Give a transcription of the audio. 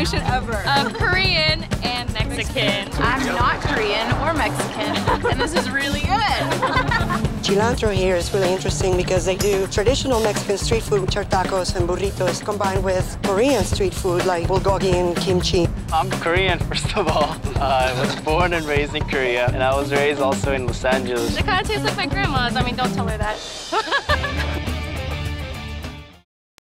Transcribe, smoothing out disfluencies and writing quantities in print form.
combination ever. Of Korean and Mexican. I'm not Korean or Mexican, and this is really good. Cilantro here is really interesting because they do traditional Mexican street food, which are tacos and burritos, combined with Korean street food like bulgogi and kimchi. I'm Korean, first of all. I was born and raised in Korea, and I was raised also in Los Angeles. It kind of tastes like my grandma's. I mean, don't tell her that.